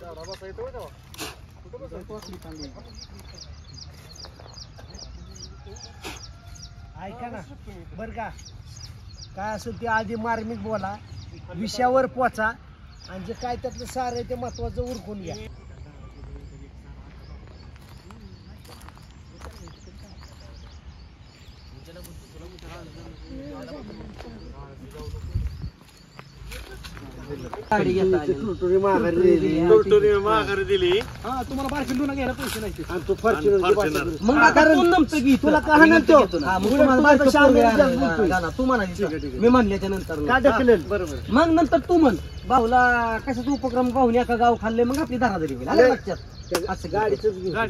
ऐका ना बर का, काय असं ते आधी मार्मिक बोला, विषयावर पोचा आणि जे काय त्यातलं सार आहे ते महत्वाचं उरकून घ्या. माघारी दिली. तुम्हाला बारकिंडून घ्यायला पैसे नाही तू फॉर्च्युनर तुला का मी म्हणल्याच्या नंतर मग नंतर तू म्हण भाऊला कशाचा उपक्रम पाहून एका गाव खाल्ले, मग आपली दरादरी होईल. आलं लक्षात? असं गाडीच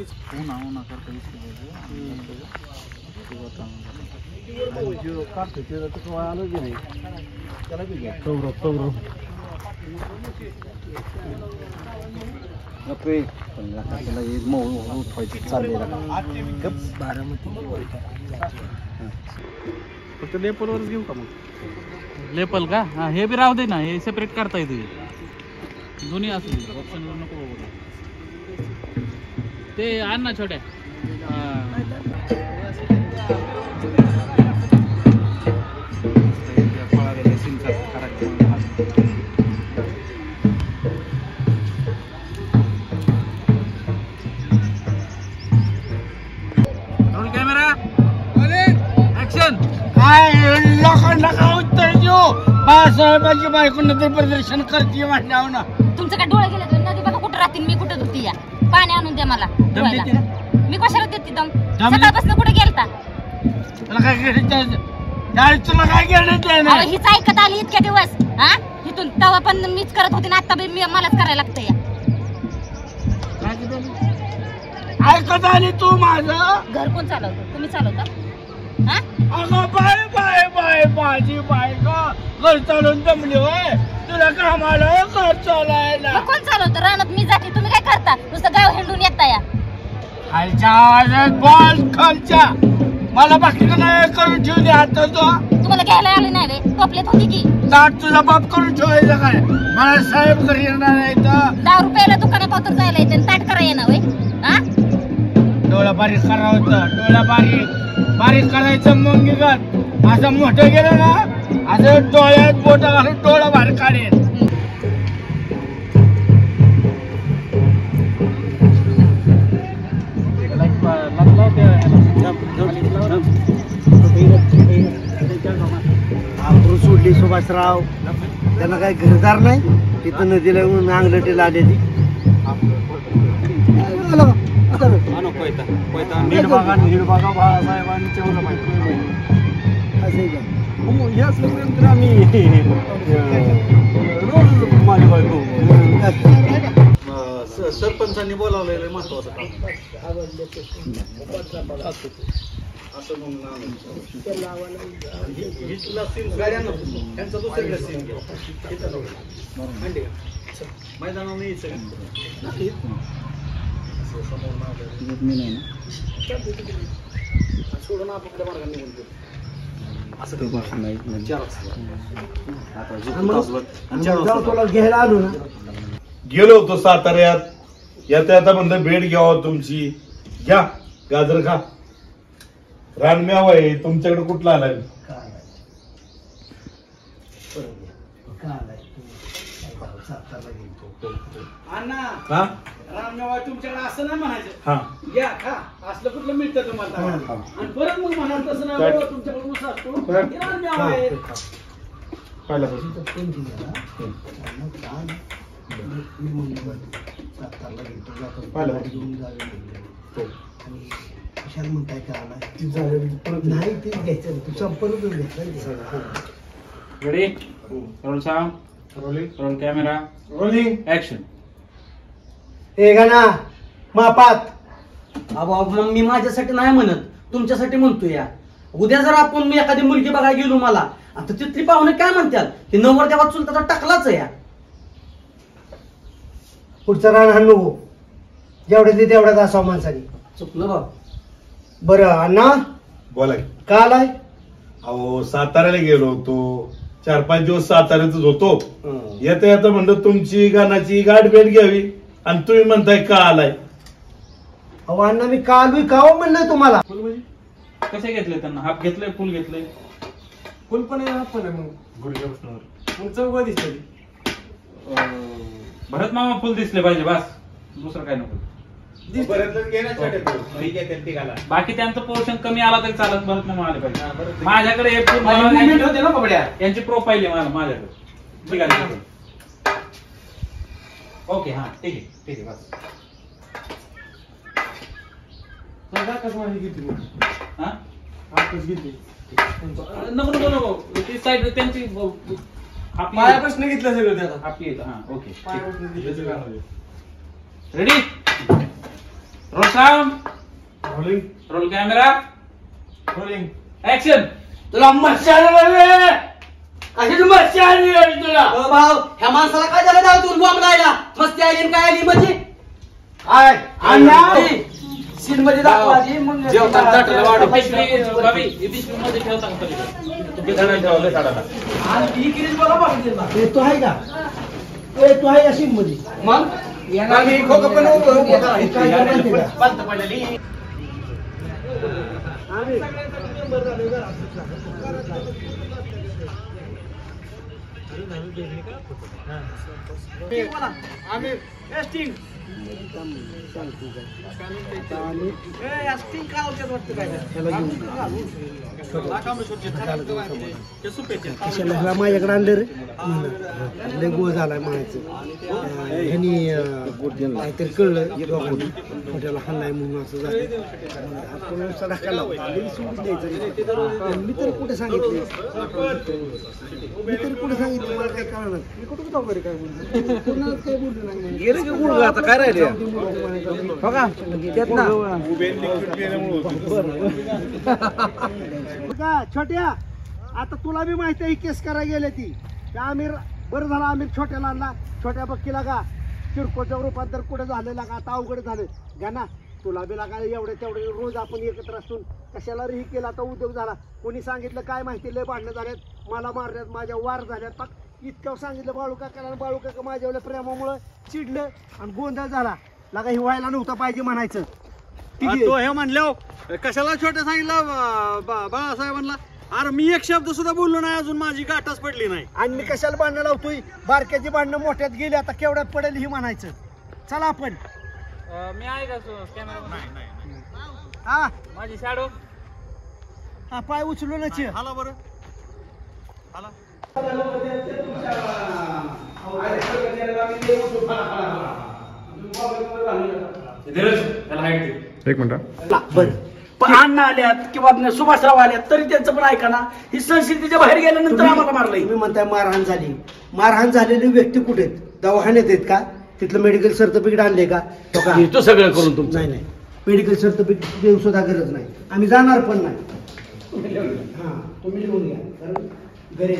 फक्त लेपलवरच घेऊ का मग? लेपल का? हा, हे बी राहू दे ना, हे सेपरेट करता येते. दोन्ही असू दे, ऑप्शन नको. ते आण ना छोट्या. बाळासाहेबांची बायको नंतर प्रदर्शन करते म्हणल्यावर ना. तुमचं काय डोळे गेले तर नदी बघा कुठं राहतील, मी कुठं धुती या. पाणी आणून द्या मला डोळ्याला. मी कशाला देते दम? सकाळपासून कुठे गेलता? तुला काय तुला काय घेणं? हीच ऐकत आली इतके दिवस. हा, इथून तेव्हा पण मीच करत होती ना, आता बी मलाच करायला लागतं या. ऐकत आली तू माझं? घर कोण चालवतो? तुम्ही चालवता? हा, अगं बाय बाय बाय माझी बायको घर चालवून जमली होय. तुला कामाला घर चालायला मग कोण चालवतं? रानात मी जाते, तुम्ही काय करता? नुसतं गाव हिंडून येता या. खालच्या आवाजात बोल, खालच्या. मला बाकी नाही करून ठेवू दे. आता तुम्हाला घ्यायला आले नाही रे? टोपलेत होती की ताट तुझा बाप करून ठेवायचा काय? मला साहेब घरी येणार नाही तर 10 रुपयाला दुकानात पात्र जायला येते, ताट करा येणार होय. हा, डोळा बारीक करा होतं. डोळा बारीक करायचं मग निघत. असं मोठं गेलं ना, असं डोळ्यात बोट घालून डोळा बाहेर काढेल. आपण सोडली सुभाषराव, त्यांना काही घरदार नाही. तिथं नदीला येऊन अंगलटीला आलेली. नीट बघा बाळासाहेबांनी तेवढं माहिती हे असलं तर आम्ही रोज माझी बायको. सरपंचांनी बोलावलेलं महत्वाचं काम असं म्हणून त्यांचा दुसरीकडे सीन घ्या. मैदानावर यायचं सोडून आपल्या मार्गाने निघून गेलो. असं घ्यायला आलो ना, गेलो होतो साताऱ्यात. येता येता म्हणलं भेट घ्यावं तुमची. घ्या गाजर खा. रानम्याव आहे तुमच्याकडे. कुठला आलाय? अण्णा रामनेवा तुमच्याकडे असं नाही म्हणायचं. घ्या खा, असलं कुठलं मिळतं तुम्हाला. आणि परत मग म्हणाल तसं नाही, तुमच्याकडून असतो रामनेवा आहे. म्हणताय का नाही ते घ्यायचं, तू संपर्क घ्यायचा. Ready, roll sound, roll camera, rolling action. हे गाणा मापात. मग मी माझ्यासाठी नाही म्हणत, तुमच्यासाठी म्हणतो या. उद्या जर आपण मी एखादी मुलगी बघायला गेलो मला, आता तिथली पाहुणे काय म्हणतात की नवरदेवा चुलताचा टाकलाच या. पुढचा रान हा नको, जेवढ्यात तेवढ्यात असावं माणसाने. चुकलं बाबा. बरं अण्णा बोला. का आलाय? अहो साताऱ्याला गेलो होतो, 4-5 दिवस साताऱ्यातच होतो. येता येता म्हणलं तुमची गाण्याची गाठ भेट घ्यावी आणि तुम्ही म्हणताय का आलाय? अहो अण्णा मी का आलोय का हो म्हणलंय तुम्हाला. फुल म्हणजे कसे घेतले त्यांना? हाफ घेतले, फुल घेतले? फुल पण आहे हाफ पण आहे. मग गुडघ्यापासून मग चौघ दिसतली. भरत मामा फुल दिसले पाहिजे बस, दुसरं काय नको. बाकी त्यांचं पोर्शन कमी आला तरी चालत, भरत मामा आले पाहिजे. माझ्याकडे हे फुल होते ना कपड्या. यांची प्रोफाईल आहे माझ्याकडे. ठीक आहे, ओके, हा ठीक आहे, ठीक आहे बस. हा नको नको नको, ती साईड त्यांची पायापासून घेतलं सगळं ते आता. आपली येतं. हा okay, ready, roll sound, roll camera, rolling action. तुला मच्छी आली कशी मच्छी आली तुला? भाऊ ह्या माणसाला काय झालं जाऊ तू बॉम्ब लायला? मस्ती आली आणि काय आली म्हणजे? काय अण्णा सीन मध्ये दाखवायची मग जेवताना ताटाला वाढ. पिशवी बाबी, ही पिशवीमध्ये ठेवता का पलीकडे? तुम्ही घरात ठेवलं ताटाला. आणि ही गिरीश बरोबर बघितली ना. हे तो आहे का? तो आहे अशी मध्ये. मग आम्ही खोकं पण उभं होतं. हे काय माहिती का? पंत पडलेली. आम्ही टेस्टिंग माझ्याकडे आणलं रे. लय गोळ झालाय म्हणायचं. ह्यांनी काहीतरी कळलं हॉटेलला खाल्लाय म्हणून असं झालं. मी तर कुठे सांगितलं, मला काय कळणार. मी कुठं जाऊ बरे काय बोलतो, काय बोललो नाही. आता काय राहिले छोट्या, आता तुला बी माहिती आहे ही केस करायला गेले ती. आमिर बरं झालं, आमिर छोट्याला आणला. छोट्या बक्कीला का किरकोळचं रूपांतर कुठे झालेला का? आता अवघड झालं घ्या ना. तुला बी लागा एवढे तेवढे रोज आपण एकत्र असून कशाला रे ही केला आता उद्योग झाला. कोणी सांगितलं काय माहिती, लय भांडणं झाल्यात, मला मारल्यात, माझ्या वार झाल्यात. पाक इतकं सांगितलं बाळू काकाला, बाळू काका माझ्यावल्या प्रेमामुळं चिडलं आणि गोंधळ झाला. लागा ही व्हायला नव्हतं पाहिजे म्हणायचं. तो हे म्हणलं कशाला छोट्या सांगितलं बाळासाहेबांना? अरे मी एक शब्द सुद्धा बोललो नाही अजून, माझी गाठच पडली नाही. आणि मी कशाला भांडणं लावतोय? बारक्याची भांडणं मोठ्यात गेली, आता केवढ्यात पडेल ही म्हणायचं. चला आपण. मी आहे का कॅमेरा? हा माझी शॅडो. हा पाय उचलू ना. हाला बरं हाला. एक मिनिट. बरं पण अण्णा आल्यात किंवा सुभाषराव आल्यात तरी त्यांचं पण ऐका ना. ही संस्कृतीच्या बाहेर गेल्यानंतर आम्हाला मारलंय. तुम्ही म्हणताय मारहाण झाली. मारहाण झालेली व्यक्ती कुठे आहेत? दवाखान्यात आहेत का? तिथलं मेडिकल सर्टिफिकेट आणले का? तो सगळं करून तुमचं. नाही नाही, मेडिकल सर्टिफिकेट देऊ सुद्धा गरज नाही. आम्ही जाणार पण नाही. हा तुम्ही लिहून घ्या, कारण घरी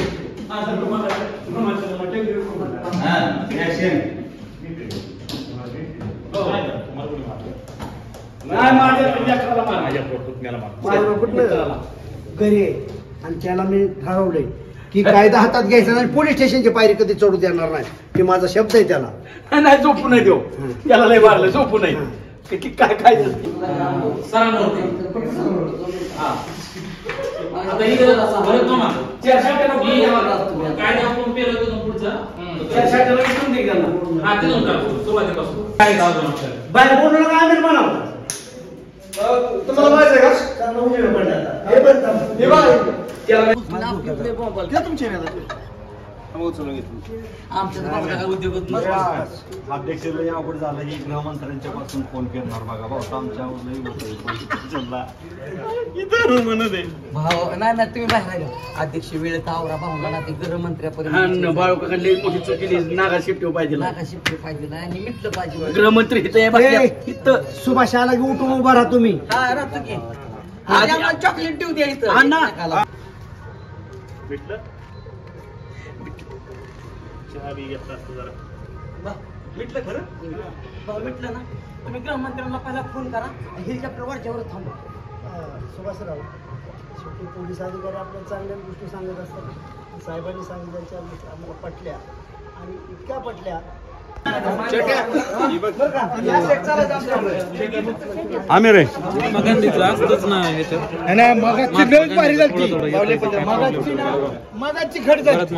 घरी आहे. आणि त्याला मी ठरवलंय की कायदा हातात घ्यायचा नाही, पोलीस स्टेशनची पायरी कधी चढू देणार नाही. ते माझा शब्द आहे त्याला. नाही झोपू नाही देऊ त्याला लय मारलं, झोपू नाही. काय काय बाहेर बोलू नका. आम्ही म्हणावं तुम्हाला माहिती आहे का? अध्यक्षाला अवघड झालं की गृहमंत्र्यांच्या पासून फोन करणार बघा भाऊ आमच्या भाऊ नाही नाही, तुम्ही बाहेर राहिलो. अध्यक्ष वेळेत आवरा भाऊला ते गृहमंत्र्यापर्यंत बाळूकाकडली मोठी चुकी नागा शिफ्ट पाहिजे, नाका शिफ्ट पाहिजे आणि मिटलं पाहिजे. गृहमंत्री इथं सुभाष आला की उठून उभा राहा तुम्ही. हा राहतो की चॉकलेट देऊ द्या इथं. अण्णा मिटलं खरं? भाऊ मिटलं ना. तुम्ही गृहमंत्र्यांना पहिला फोन करा, हेलिकॉप्टर वरच्यावर थांबा. सुभाषराव, शेवटी पोलीस अधिकारी आपल्याला चांगल्या गोष्टी सांगत असतात. साहेबांनी सांगितल्याच्या आम्हाला पटल्या आणि इतक्या पटल्या आमिर आहे मगाची खड झाली.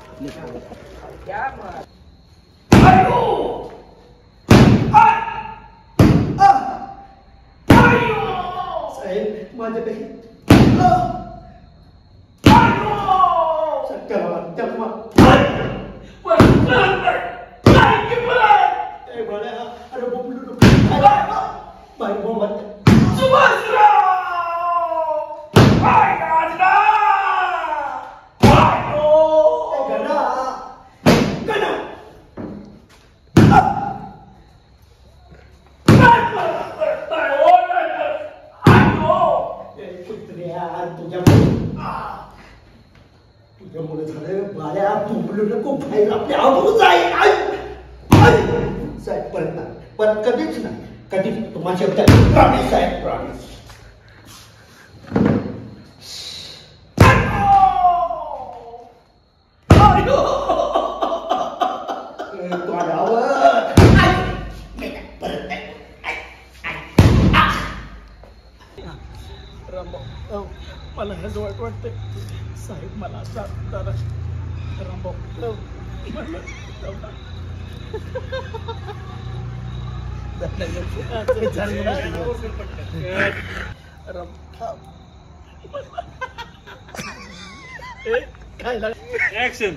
तुझ्यामुळे झालं बाळ्या, तू बोलू नको बाहेर आपल्या आवडून जाईल. साहेब परत नाही, परत कधीच नाही, कधीच तुम्हाला प्राणी साहेब प्राणी. मला हे वाईट वाटतंय साहेब. मला जरा रामभाऊ ऍक्शन.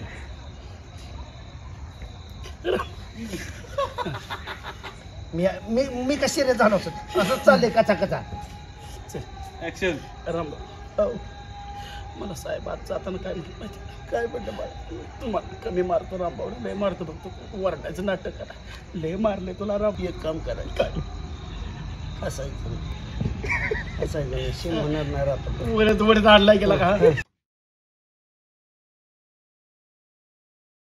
मी कशी रे झालो असंच चाललंय कचा कचा. ऍक्शन. रामभाऊ मला साहेब आज जाताना काय म्हणत माहिती काय म्हणलं बाळा, तुम्हाला कमी मारतो रामभाऊ, लय मारतो फक्त वरडायचं नाटक करा. लय मारले तुला राम. एक काम करायचं काय असायचं शिव होणार नाही राहतो. वडे आणला गेला का.